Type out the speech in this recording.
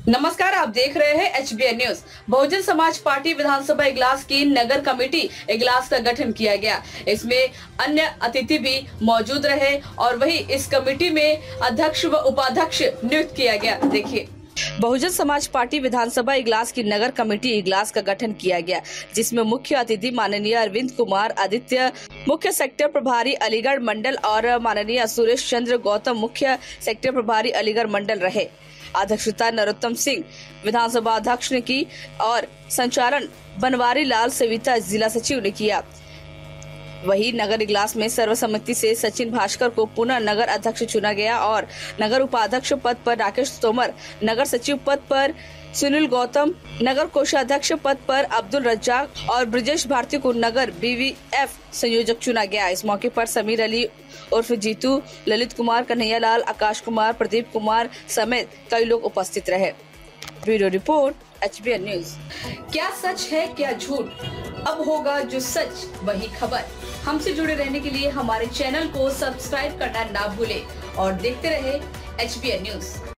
नमस्कार, आप देख रहे हैं HBN news. Bahujan Samaj party विधानसभा इगलास की नगर कमेटी इगलास का गठन किया गया। इसमें अन्य अतिथि भी मौजूद रहे और वही इस कमेटी में अध्यक्ष व उपाध्यक्ष नियुक्त किया गया। देखिए, बहुजन समाज पार्टी विधानसभा इगलास की नगर कमेटी इगलास का गठन किया गया, जिसमें मुख्य अतिथि माननीय अरविंद कुमार आदित्य, मुख्य सेक्टर प्रभारी अलीगढ़ मंडल और माननीय सुरेश चंद्र गौतम, मुख्य सेक्टर प्रभारी अलीगढ़ मंडल रहे। अध्यक्षता नरोत्तम सिंह विधानसभा अध्यक्ष ने की और संचालन बनवारी लाल सविता जिला सचिव ने किया। वही नगर इगलास में सर्वसम्मति से सचिन भास्कर को पुनः नगर अध्यक्ष चुना गया और नगर उपाध्यक्ष पद पर राकेश तोमर, नगर सचिव पद पर सुनील गौतम, नगर कोषाध्यक्ष पद पर अब्दुल रज्जाक और ब्रिजेश भारती को नगर BVF संयोजक चुना गया। इस मौके पर समीर अली उर्फ जीतू, ललित कुमार, कन्हैया लाल, आकाश कुमार, प्रदीप कुमार समेत कई लोग उपस्थित रहे। Bureau report, HBN news. क्या सच है क्या झूठ, अब होगा जो सच वही खबर। हमसे जुड़े रहने के लिए हमारे चैनल को सब्सक्राइब करना ना भूले और देखते रहे HBN न्यूज।